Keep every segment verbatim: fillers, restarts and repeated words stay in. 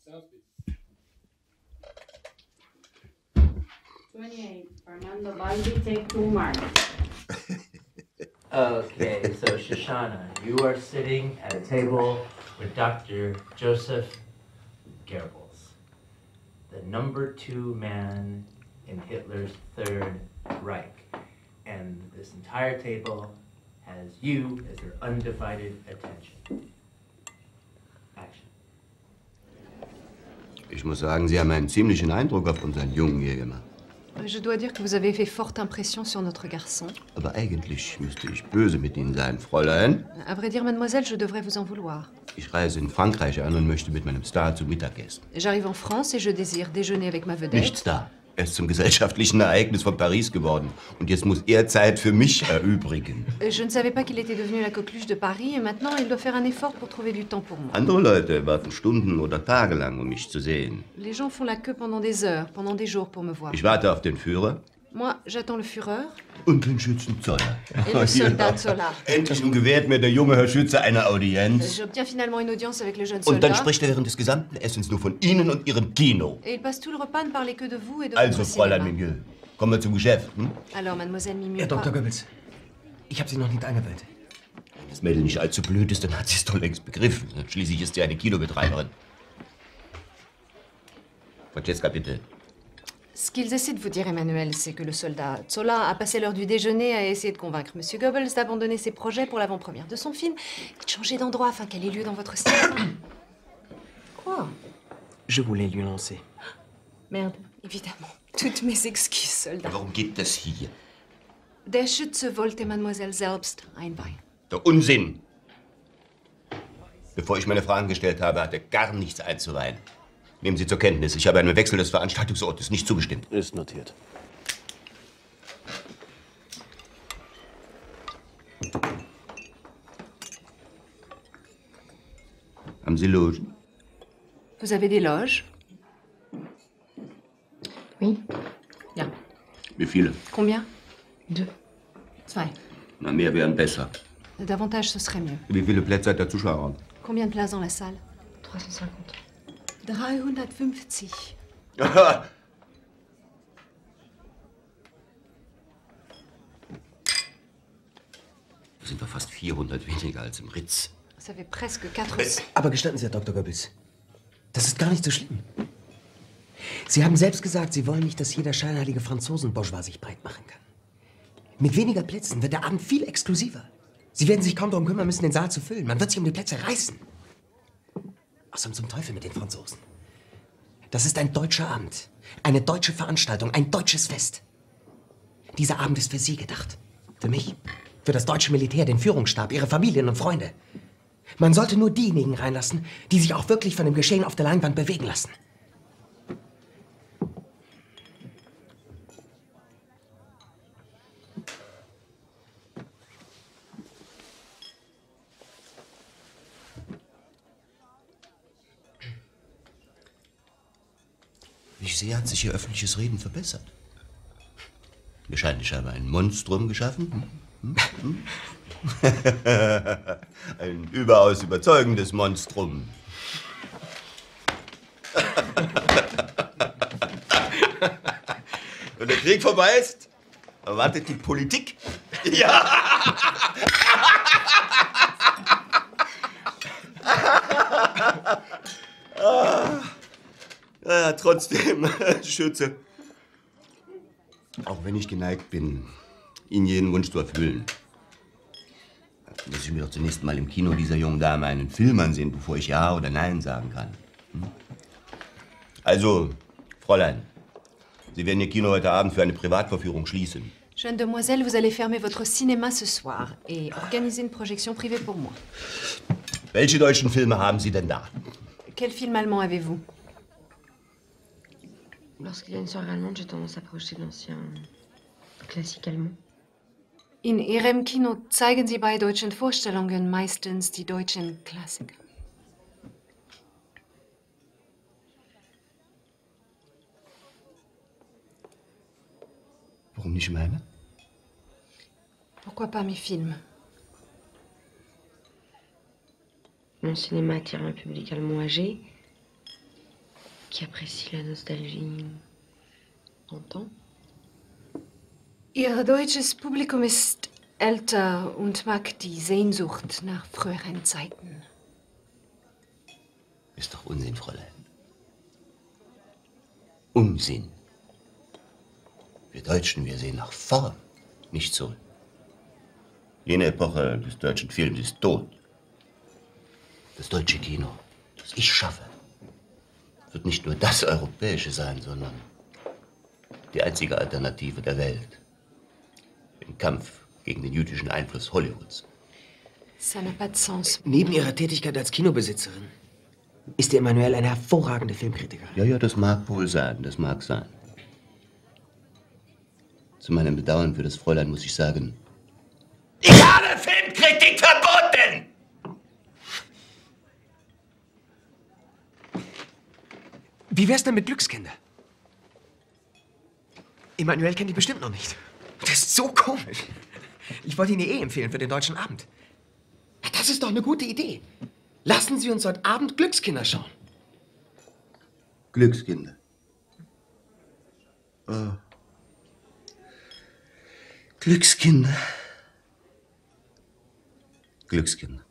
twenty-eight, Fernando Baldi, take two, Mark. Okay, so Shoshana, you are sitting at a table with Doctor Joseph Goebbels, the number two man in Hitler's Third Reich. And this entire table has you as their undivided attention. Action. Ich muss sagen, Sie haben einen ziemlichen Eindruck auf unseren Jungen hier gemacht. Je dois dire que vous avez fait forte impression sur notre garçon. Aber eigentlich müsste ich böse mit Ihnen sein, Fräulein. À vrai dire, mademoiselle, je devrais vous en vouloir. Ich reise in Frankreich an und möchte mit meinem Star zu Mittag essen. J'arrive en France et je désire déjeuner avec ma vedette. Nicht Star. Er ist zum gesellschaftlichen Ereignis von Paris geworden. Und jetzt muss er Zeit für mich erübrigen. Je ne savais pas qu'il était devenu la coqueluche de Paris et maintenant il doit faire un effort pour trouver du temps pour moi. Andere Leute warten Stunden oder Tage lang, um mich zu sehen. Les gens font la queue pendant des heures, pendant des jours pour me voir. Ich warte auf den Führer. Moi, j'attends le Führer. Und den Schützenzoller. Et le soldat Zola. Endlich nun gewährt mir der junge Herr Schütze eine Audienz. J'obtiens finalement une audience avec le jeune soldat. Und dann spricht er während des gesamten Essens nur von Ihnen und Ihrem Kino. Et il passe tout le repas à ne parler que de vous et de Also, votre Fräulein cinéma. Mimieux, kommen wir zum Geschäft. Hm? Alors, mademoiselle Mimieux. Herr Doktor Goebbels, ich habe Sie noch nicht eingeweiht. Wenn das Mädel nicht allzu blöd ist, dann hat sie es doch längst begriffen. Schließlich ist sie eine Kinobetreiberin. Francesca, bitte. Ce qu'ils essaient de vous dire, Emmanuel, c'est que le soldat Zola a passé l'heure du déjeuner à essayer de convaincre Monsieur Goebbels d'abandonner ses projets pour l'avant-première de son film et de changer d'endroit afin qu'elle ait lieu dans votre cinéma. Quoi? Je voulais lui lancer. Merde, évidemment. Toutes mes excuses, soldat. Warum geht das hier? Der Schütze wollte Mademoiselle selbst einweihen. Der Unsinn! Bevor ich meine Fragen gestellt habe, hat er gar nichts einzuweihen. Nehmen Sie zur Kenntnis, ich habe einem Wechsel des Veranstaltungsortes nicht zugestimmt. Ist notiert. Haben Sie Logen? Vous avez des loges? Oui. Ja. Wie viele? Combien? Deux. Zwei. Na, mehr wären besser. Davantage, ce serait mieux. Wie viele Plätze hat der Zuschauerraum? Combien de places dans la salle? trois cent cinquante. dreihundertfünfzig. Das sind doch fast vierhundert weniger als im Ritz. Ça fait presque quatre cents. Aber gestatten Sie, Herr Doktor Goebbels, das ist gar nicht so schlimm. Sie haben selbst gesagt, Sie wollen nicht, dass jeder scheinheilige Franzosen-Bourgeois sich breit machen kann. Mit weniger Plätzen wird der Abend viel exklusiver. Sie werden sich kaum darum kümmern müssen, den Saal zu füllen. Man wird sich um die Plätze reißen. Außerdem zum Teufel mit den Franzosen. Das ist ein deutscher Abend. Eine deutsche Veranstaltung. Ein deutsches Fest. Dieser Abend ist für Sie gedacht. Für mich. Für das deutsche Militär, den Führungsstab, Ihre Familien und Freunde. Man sollte nur diejenigen reinlassen, die sich auch wirklich von dem Geschehen auf der Leinwand bewegen lassen. Wie sehr hat sich Ihr öffentliches Reden verbessert? Mir scheint, ich habe ein Monstrum geschaffen. Hm? Hm? Ein überaus überzeugendes Monstrum. Wenn der Krieg vorbei ist, erwartet die Politik. Ja! Ja, trotzdem, Schütze. Auch wenn ich geneigt bin, Ihnen jeden Wunsch zu erfüllen, muss ich mir doch zunächst mal im Kino dieser jungen Dame einen Film ansehen, bevor ich Ja oder Nein sagen kann. Hm? Also, Fräulein, Sie werden Ihr Kino heute Abend für eine Privatverführung schließen. Jeune demoiselle, vous allez fermer votre cinéma ce soir et organiser une projection privée pour moi. Welche deutschen Filme haben Sie denn da? Quel film allemand avez-vous? Lorsqu'il y a une soirée allemande, j'ai tendance à projeter de l'ancien classique allemand. In Ihrem Kino zeigen Sie bei deutschen Vorstellungen meistens die deutschen Klassiker. Warum nicht meine? Pourquoi pas mes films? Mon cinéma attire un public allemand âgé. qui apprécie la nostalgie. Entend? Ihr deutsches Publikum ist älter und mag die Sehnsucht nach früheren Zeiten. Ist doch Unsinn, Fräulein. Unsinn. Wir Deutschen, wir sehen nach vorn, nicht zurück. Jene Epoche des deutschen Films ist tot. Das deutsche Kino, das ich schaffe, wird nicht nur das europäische sein, sondern die einzige Alternative der Welt. Im Kampf gegen den jüdischen Einfluss Hollywoods. Ça n'a pas de sens. Neben ihrer Tätigkeit als Kinobesitzerin ist die Emmanuelle eine hervorragende Filmkritikerin. Ja, ja, das mag wohl sein, das mag sein. Zu meinem Bedauern für das Fräulein muss ich sagen, ich habe Filmkritik verboten! Wie wär's denn mit Glückskinder? Emmanuelle kennt die bestimmt noch nicht. Das ist so komisch. Ich wollte Ihnen eh empfehlen für den Deutschen Abend. Das ist doch eine gute Idee. Lassen Sie uns heute Abend Glückskinder schauen. Glückskinder. Oh. Glückskinder. Glückskinder.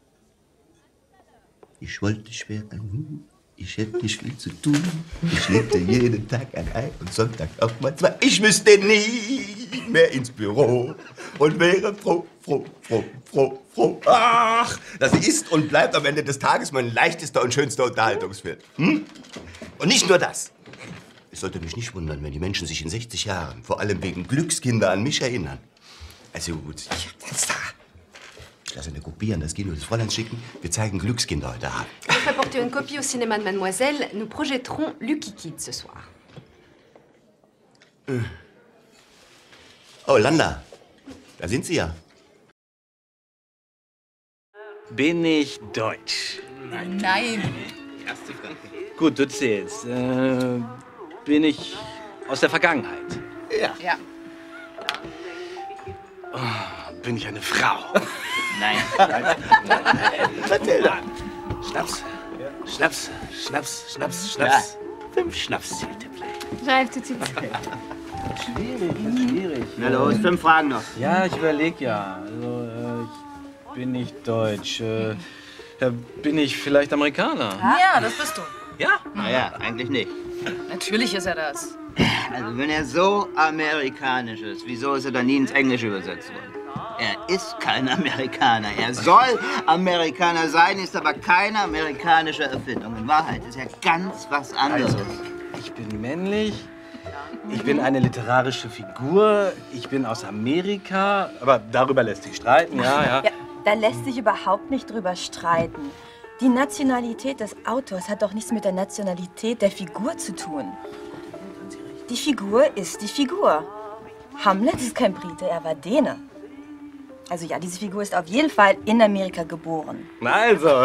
Ich wollte schwer an, ich hätte nicht viel zu tun. Ich legte jeden Tag ein Ei und Sonntag auch mal zwei. Ich müsste nie mehr ins Büro und wäre froh, froh, froh, froh, froh. Ach, das ist und bleibt am Ende des Tages mein leichtester und schönster Unterhaltungsfilm. Hm? Und nicht nur das. Es sollte mich nicht wundern, wenn die Menschen sich in sechzig Jahren vor allem wegen Glückskinder an mich erinnern. Also gut, ich, das da. Ich lasse eine Kopie an das Kino des Fräuleins schicken. Wir zeigen Glückskinder heute Abend. Pour apporter une copie au cinéma de Mademoiselle, nous projetterons Lucky Kid ce soir. Oh, Landa. Da sind Sie ja. Bin ich deutsch? Nein. Gut, du zählst. Äh, bin ich aus der Vergangenheit? Ja. Ja. Oh, bin ich eine Frau? Nein. Erzähl doch. Schnaps. Schnaps, Schnaps, Schnaps, Schnaps. Fünf Schnapszelte. J'arrive tout de suite. Schwierig, schwierig. Na los, fünf Fragen noch. Ja, ich überlege ja. Also, äh, ich bin nicht deutsch. Äh, ja, bin ich vielleicht Amerikaner? Ja, das bist du. Ja? Naja, eigentlich nicht. Natürlich ist er das. Also wenn er so amerikanisch ist, wieso ist er dann nie ins Englische übersetzt worden? Er ist kein Amerikaner. Er soll Amerikaner sein, ist aber keine amerikanische Erfindung. In Wahrheit ist er ganz was anderes. Also, ich bin männlich. Ich bin eine literarische Figur. Ich bin aus Amerika. Aber darüber lässt sich streiten, ja, ja. Ja, da lässt sich überhaupt nicht drüber streiten. Die Nationalität des Autors hat doch nichts mit der Nationalität der Figur zu tun. Die Figur ist die Figur. Hamlet ist kein Brite, er war Däne. Also ja, diese Figur ist auf jeden Fall in Amerika geboren. Na also.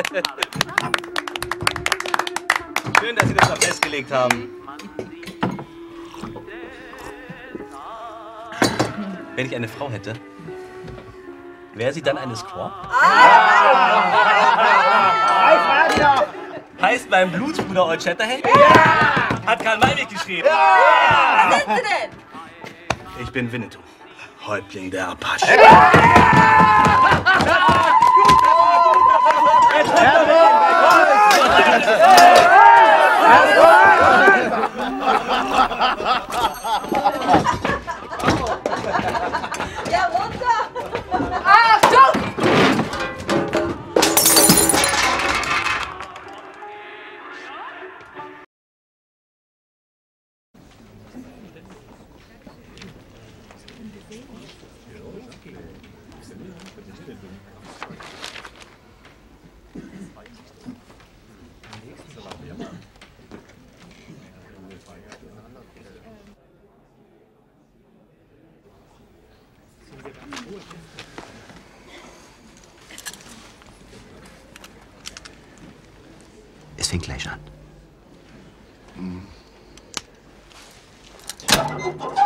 Schön, dass Sie das da festgelegt haben. Wenn ich eine Frau hätte, wäre sie dann eine Squaw? Heißt mein Blutsbruder Old Shatterhand? Ja! Hat Karl May mitgeschrieben. Ja! Was sind Sie denn? Ich bin Winnetou, Häuptling der Apache. Ja, runter! Achtung! Es fängt gleich an.